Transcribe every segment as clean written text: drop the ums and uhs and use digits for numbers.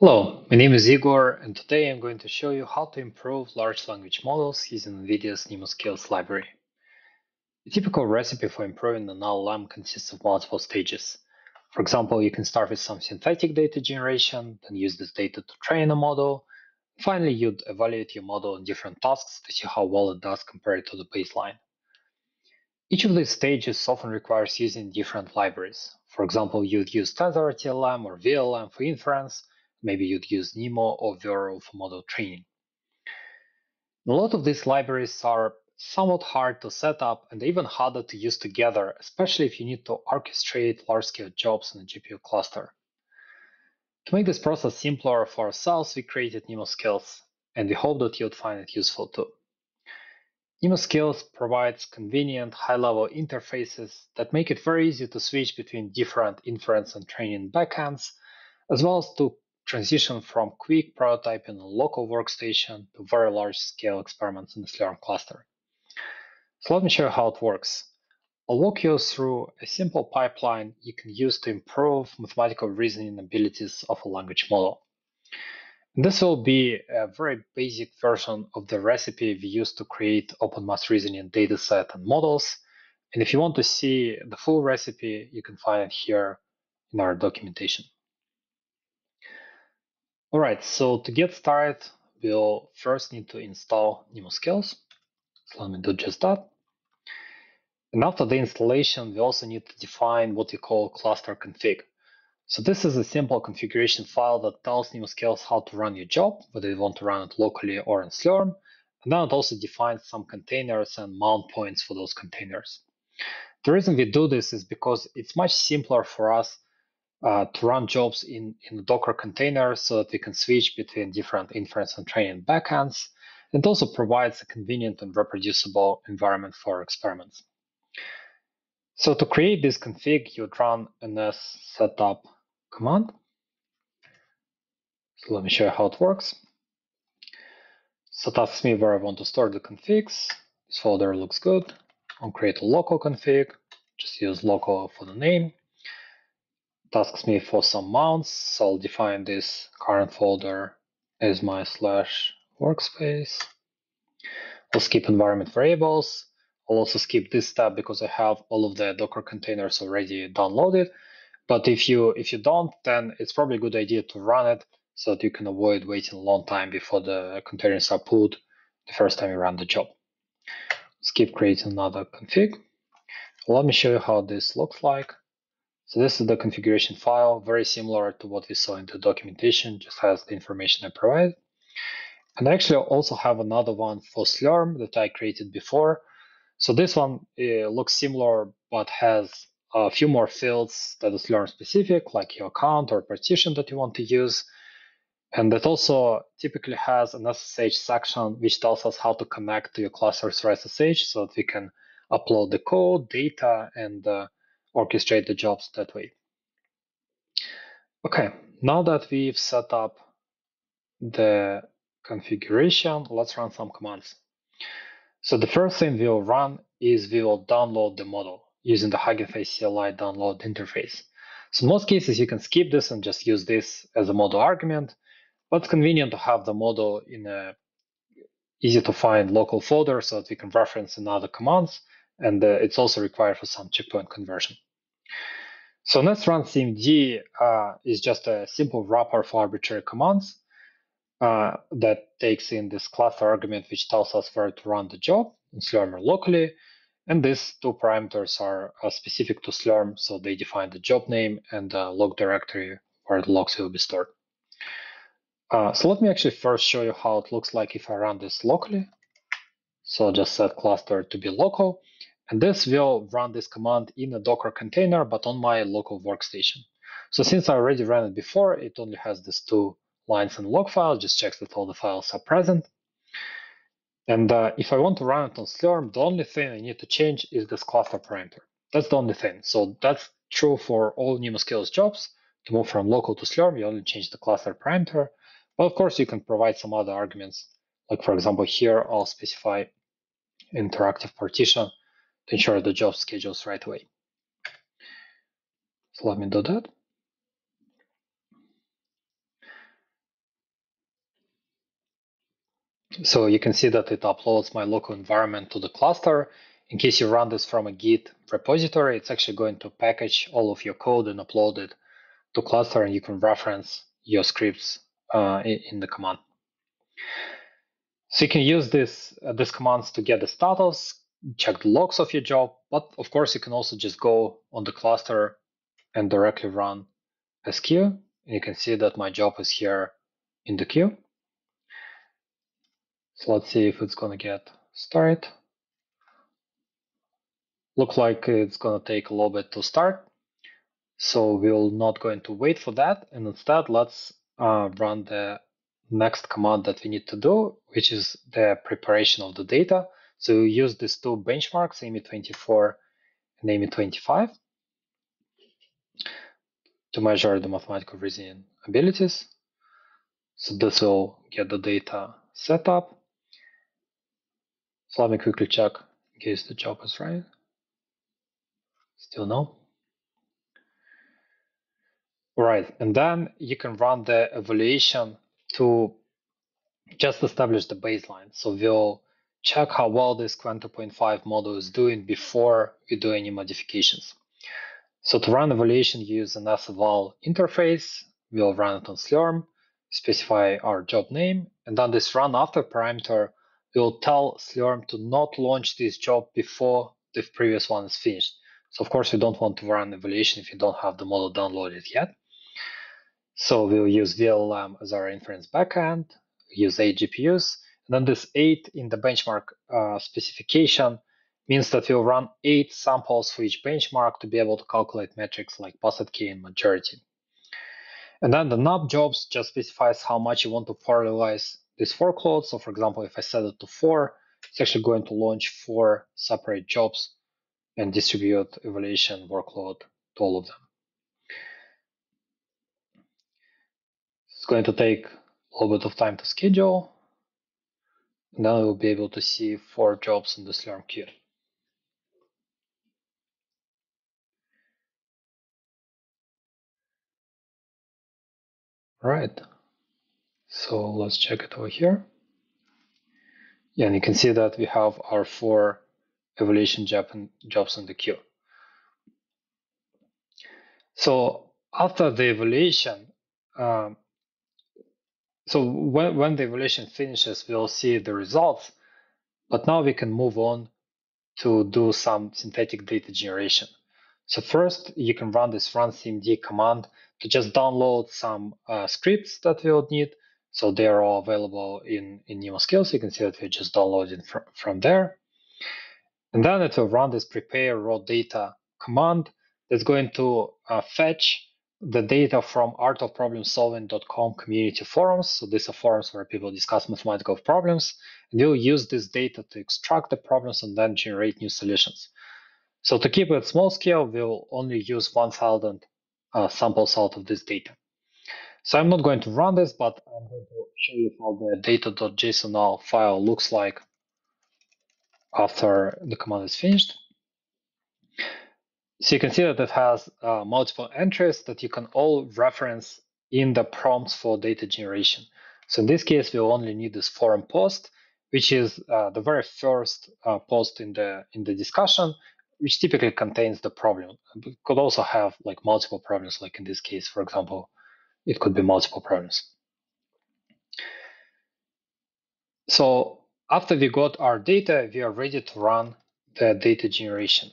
Hello, my name is Igor, and today I'm going to show you how to improve large language models using NVIDIA's NeMo-Skills library. A typical recipe for improving an LLM consists of multiple stages. For example, you can start with some synthetic data generation, then use this data to train a model. Finally, you'd evaluate your model on different tasks to see how well it does compared to the baseline. Each of these stages often requires using different libraries. For example, you'd use TensorRT-LM or VLM for inference. Maybe you'd use NeMo or Vero for model training. A lot of these libraries are somewhat hard to set up and even harder to use together, especially if you need to orchestrate large-scale jobs in a GPU cluster. To make this process simpler for ourselves, we created NeMo-Skills, and we hope that you'd find it useful too. NeMo-Skills provides convenient high-level interfaces that make it very easy to switch between different inference and training backends, as well as to transition from quick prototyping on a local workstation to very large-scale experiments in the Slurm cluster. So let me show you how it works. I'll walk you through a simple pipeline you can use to improve mathematical reasoning abilities of a language model. This will be a very basic version of the recipe we use to create open math reasoning dataset and models. And if you want to see the full recipe, you can find it here in our documentation. All right, so to get started, we'll first need to install NeMo-Skills. So let me do just that. And after the installation, we also need to define what we call cluster config. So this is a simple configuration file that tells NeMo-Skills how to run your job, whether you want to run it locally or in Slurm. And then it also defines some containers and mount points for those containers. The reason we do this is because it's much simpler for us to run jobs in a Docker container so that we can switch between different inference and training backends. It also provides a convenient and reproducible environment for experiments. So to create this config, you'd run ns setup command. So let me show you how it works. So it asks me where I want to store the configs. This folder looks good. I'll create a local config. Just use local for the name. It asks me for some mounts. So I'll define this current folder as my /workspace. I'll skip environment variables. I'll also skip this step because I have all of the Docker containers already downloaded. But if you don't, then it's probably a good idea to run it so that you can avoid waiting a long time before the containers are pulled the first time you run the job. Skip creating another config. Let me show you how this looks like. So this is the configuration file, very similar to what we saw in the documentation, just has the information I provided. And I actually also have another one for Slurm that I created before. So this one looks similar, but has a few more fields that is Slurm specific, like your account or partition that you want to use. And that also typically has an SSH section, which tells us how to connect to your cluster through SSH so that we can upload the code, data, and orchestrate the jobs that way. Okay, now that we've set up the configuration, let's run some commands. So the first thing we'll run is we will download the model using the Hugging Face CLI download interface. So in most cases, you can skip this and just use this as a model argument, but it's convenient to have the model in a easy to find local folder so that we can reference in other commands, and it's also required for some checkpoint conversion. So let's run cmd is just a simple wrapper for arbitrary commands that takes in this cluster argument, which tells us where to run the job in Slurm or locally. And these two parameters are specific to Slurm, so they define the job name and the log directory where the logs will be stored. So let me actually first show you how it looks like if I run this locally. So I'll just set cluster to be local. And this will run this command in a Docker container, but on my local workstation. So since I already ran it before, it only has these two lines in the log file, just checks that all the files are present. And if I want to run it on Slurm, the only thing I need to change is this cluster parameter. That's the only thing. So that's true for all NeMo-Skills jobs. To move from local to Slurm, you only change the cluster parameter. But of course, you can provide some other arguments. Like for example, here I'll specify interactive partition to ensure the job schedules right away. So let me do that. So you can see that it uploads my local environment to the cluster. In case you run this from a Git repository, it's actually going to package all of your code and upload it to cluster, and you can reference your scripts in the command. So you can use these commands to get the status, check the logs of your job, but of course you can also just go on the cluster and directly run as queue. And you can see that my job is here in the queue. So let's see if it's gonna get started. Look like it's gonna take a little bit to start. So we're not going to wait for that. And instead, let's run the next command that we need to do, which is the preparation of the data. So we use these two benchmarks, AMI24 and AMI25, to measure the mathematical reasoning abilities. So this will get the data set up. So let me quickly check in case the job is right. Still no. All right, and then you can run the evaluation to just establish the baseline. So we'll check how well this Qwen 2.5 model is doing before we do any modifications. So to run evaluation, use an seval interface. We'll run it on Slurm, specify our job name, and then this run after parameter will tell Slurm to not launch this job before the previous one is finished. So of course, we don't want to run evaluation if you don't have the model downloaded yet. So we'll use VLLM as our inference backend, use 8 GPUs, and then this 8 in the benchmark specification means that we'll run 8 samples for each benchmark to be able to calculate metrics like poset key and majority. And then the nub jobs just specifies how much you want to parallelize this workload. So for example, if I set it to 4, it's actually going to launch 4 separate jobs and distribute evaluation workload to all of them. It's going to take a little bit of time to schedule. And then we'll be able to see 4 jobs in the Slurm queue. Right. So let's check it over here. Yeah, and you can see that we have our 4 evaluation jobs in the queue. So after the evaluation, so when the evaluation finishes, we'll see the results. But now we can move on to do some synthetic data generation. So first, you can run this run-cmd command to just download some scripts that we'll need. So they are all available in NeMo-Skills. You can see that we just downloaded from there. And then it will run this prepare raw data command that's going to fetch the data from artofproblemsolving.com community forums. So these are forums where people discuss mathematical problems. And you'll use this data to extract the problems and then generate new solutions. So to keep it small scale, we'll only use 1,000 samples out of this data. So I'm not going to run this, but I'm going to show you how the data.jsonl file looks like after the command is finished. So you can see that it has multiple entries that you can all reference in the prompts for data generation. So in this case, we'll only need this forum post, which is the very first post in the discussion, which typically contains the problem. It could also have like multiple problems, like in this case, for example, it could be multiple problems. So after we got our data, we are ready to run the data generation.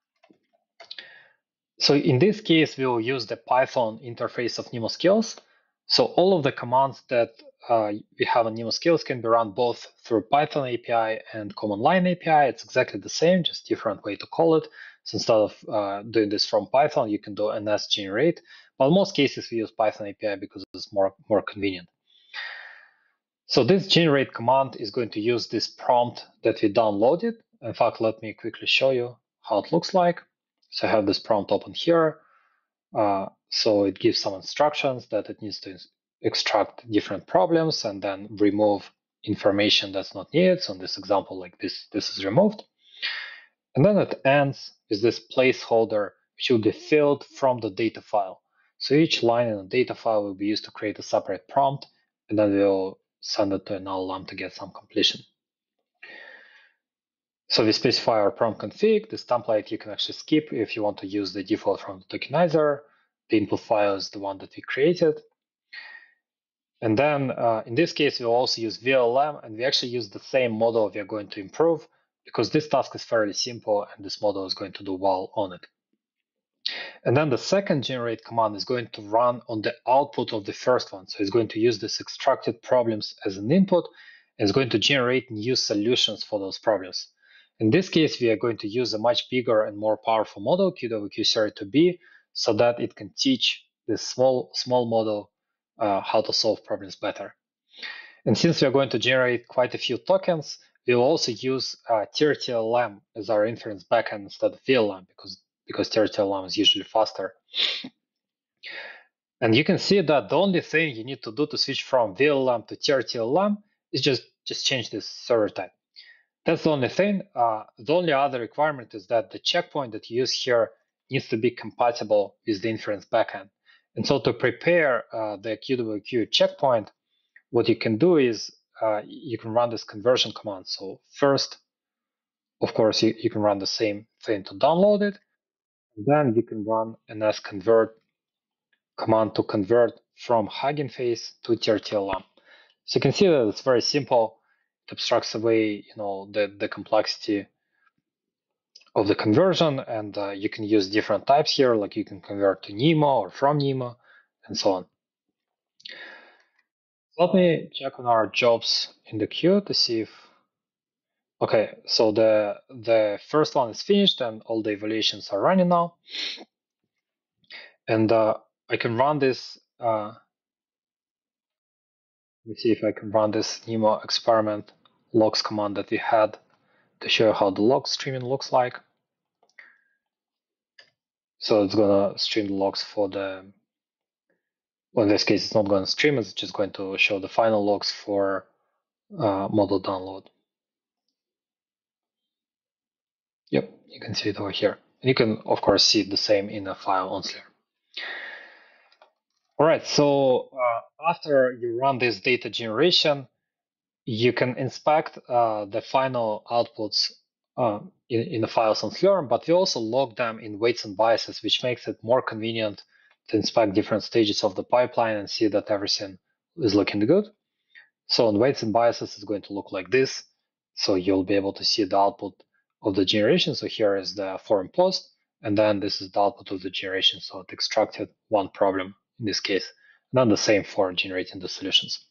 So in this case, we will use the Python interface of NeMo-Skills. So all of the commands that we have on NeMo-Skills can be run both through Python API and command line API. It's exactly the same, just different way to call it. So instead of doing this from Python, you can do ns generate. But in most cases, we use Python API because it's more convenient. So this generate command is going to use this prompt that we downloaded. In fact, let me quickly show you how it looks like. So I have this prompt open here. So it gives some instructions that it needs to extract different problems and then remove information that's not needed. So in this example, like this is removed. And then it ends with this placeholder, which will be filled from the data file. So each line in the data file will be used to create a separate prompt, and then we'll send it to an LLM to get some completion. So we specify our prompt config. This template you can actually skip if you want to use the default from the tokenizer. The input file is the one that we created. And then in this case, we'll also use VLM, and we actually use the same model we are going to improve because this task is fairly simple and this model is going to do well on it. And then the second generate command is going to run on the output of the first one. So it's going to use this extracted problems as an input and it's going to generate new solutions for those problems. In this case, we are going to use a much bigger and more powerful model, QWQ32B, so that it can teach this small model how to solve problems better. And since we are going to generate quite a few tokens, we will also use TRTLM as our inference backend instead of VLM because TRTLM is usually faster. And you can see that the only thing you need to do to switch from VLM to TRTLM is just change this server type. That's the only thing. The only other requirement is that the checkpoint that you use here needs to be compatible with the inference backend. And so to prepare the QWQ checkpoint, what you can do is you can run this conversion command. So first, of course, you can run the same thing to download it. And then you can run ns-convert command to convert from Hugging Face to TRTLM. So you can see that it's very simple. It abstracts away, the complexity of the conversion, and you can use different types here, like you can convert to NeMo or from NeMo, and so on. Let me check on our jobs in the queue to see if. Okay, so the first one is finished and all the evaluations are running now. And I can run this. Let me see if I can run this NeMo experiment logs command that we had to show how the log streaming looks like. So it's gonna stream the logs for the. Well, in this case, it's not going to stream. It's just going to show the final logs for model download. Yep, you can see it over here. And you can, of course, see the same in the file on Slurm. All right, so after you run this data generation, you can inspect the final outputs in the files on Slurm, but we also log them in weights and biases, which makes it more convenient to inspect different stages of the pipeline and see that everything is looking good. So on weights and biases, it's going to look like this. So you'll be able to see the output of the generation. So here is the forum post, and then this is the output of the generation. So it extracted one problem in this case. And then the same for generating the solutions.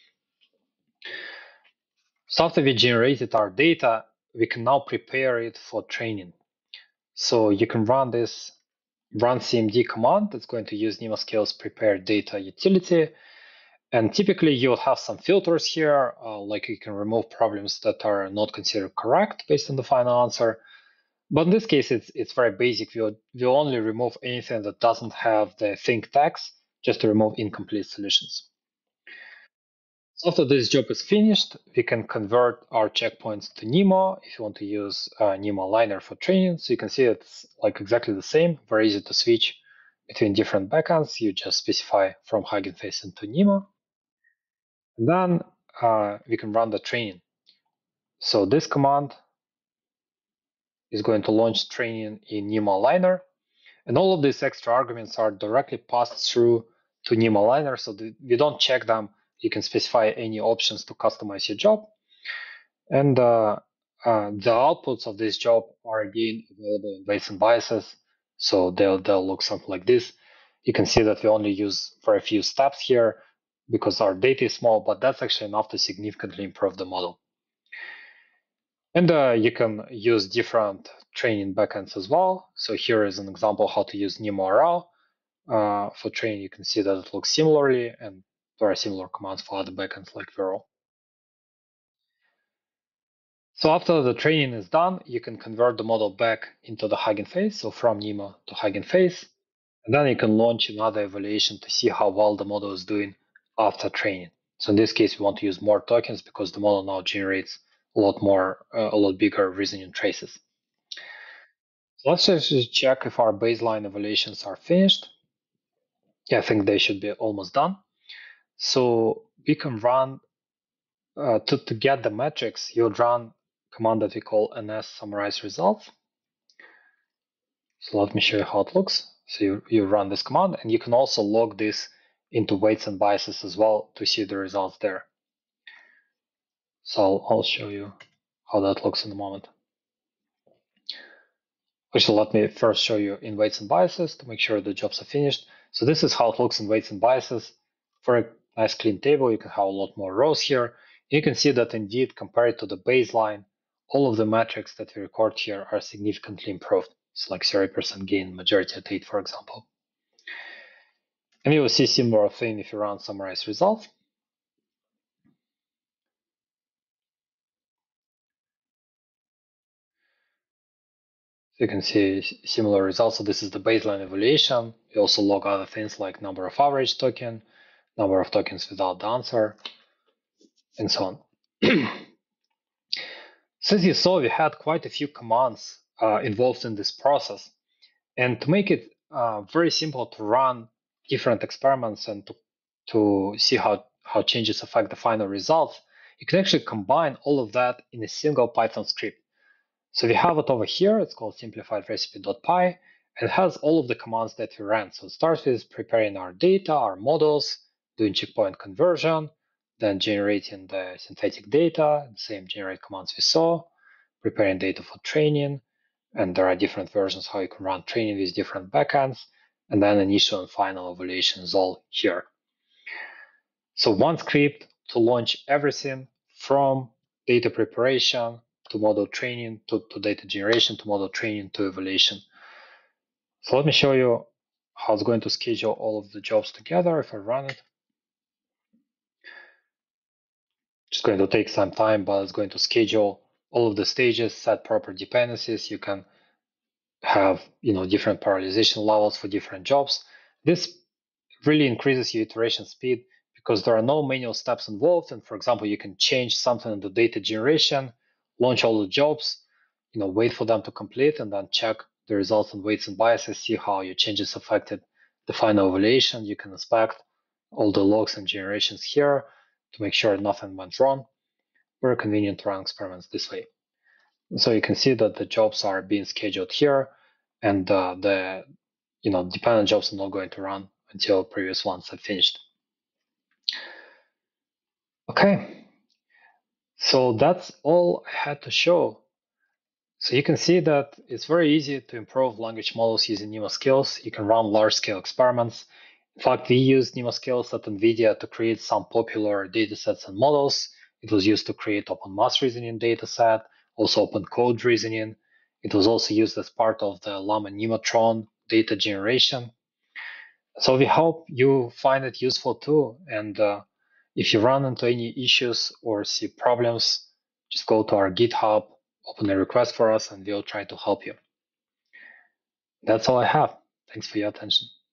So after we generated our data, we can now prepare it for training. So you can run this run CMD command that's going to use NeMo-Skills prepare data utility. And typically you'll have some filters here, like you can remove problems that are not considered correct based on the final answer. But in this case, it's very basic. We'll only remove anything that doesn't have the think tags, just to remove incomplete solutions. So after this job is finished, we can convert our checkpoints to NeMo if you want to use NeMo Liner for training. So you can see it's like exactly the same, very easy to switch between different backends. You just specify from Hugging Face into NeMo. And then we can run the training. So this command is going to launch training in NeMo Liner. And all of these extra arguments are directly passed through to NeMo Liner. So we don't check them. You can specify any options to customize your job. And the outputs of this job are again available in weights and biases. So they'll look something like this. You can see that we only use for a few steps here because our data is small, but that's actually enough to significantly improve the model. And you can use different training backends as well. So here is an example how to use NeMo-RL. For training, you can see that it looks similarly, and there are similar commands for other backends like Virl. So after the training is done, you can convert the model back into the Hugging Face, so from NeMo to Hugging Face. And then you can launch another evaluation to see how well the model is doing after training. So in this case, we want to use more tokens because the model now generates a lot bigger reasoning traces. So let's just check if our baseline evaluations are finished. Yeah, I think they should be almost done. So we can run to get the metrics, you would run a command that we call ns summarize results. So let me show you how it looks. So you run this command, and you can also log this into weights and biases as well to see the results there. So I'll show you how that looks in a moment. Actually, let me first show you in weights and biases to make sure the jobs are finished. So this is how it looks in weights and biases. For a nice clean table, you can have a lot more rows here. You can see that indeed, compared to the baseline, all of the metrics that we record here are significantly improved. It's like 30% gain, majority at 8, for example. And you will see similar thing if you run summarize results. So you can see similar results. So this is the baseline evaluation. We also log other things like number of average token, number of tokens without the answer, and so on. So as you saw, we had quite a few commands involved in this process. And to make it very simple to run different experiments and to see how changes affect the final results, you can actually combine all of that in a single Python script. So we have it over here. It's called simplified recipe.py, and it has all of the commands that we ran. So it starts with preparing our data, our models, doing checkpoint conversion, then generating the synthetic data, the same generate commands we saw, preparing data for training, and there are different versions how you can run training with different backends, and then initial and final evaluation is all here. So one script to launch everything from data preparation to model training to data generation to model training to evaluation. So let me show you how it's going to schedule all of the jobs together if I run it. It's going to take some time, but it's going to schedule all of the stages, set proper dependencies. You can have different parallelization levels for different jobs. This really increases your iteration speed because there are no manual steps involved. And for example, you can change something in the data generation, launch all the jobs, wait for them to complete, and then check the results and weights and biases, see how your changes affected the final evaluation. You can inspect all the logs and generations here to make sure nothing went wrong. Very convenient to run experiments this way. So you can see that the jobs are being scheduled here, and the dependent jobs are not going to run until previous ones have finished. Okay, so that's all I had to show. So you can see that it's very easy to improve language models using NeMo-Skills. You can run large-scale experiments. In fact, we used NeMo-Skills at NVIDIA to create some popular datasets and models. It was used to create open mass reasoning dataset, also open code reasoning. It was also used as part of the Llama Nemotron data generation. So we hope you find it useful too. And if you run into any issues or see problems, just go to our GitHub, open a request for us, and we'll try to help you. That's all I have. Thanks for your attention.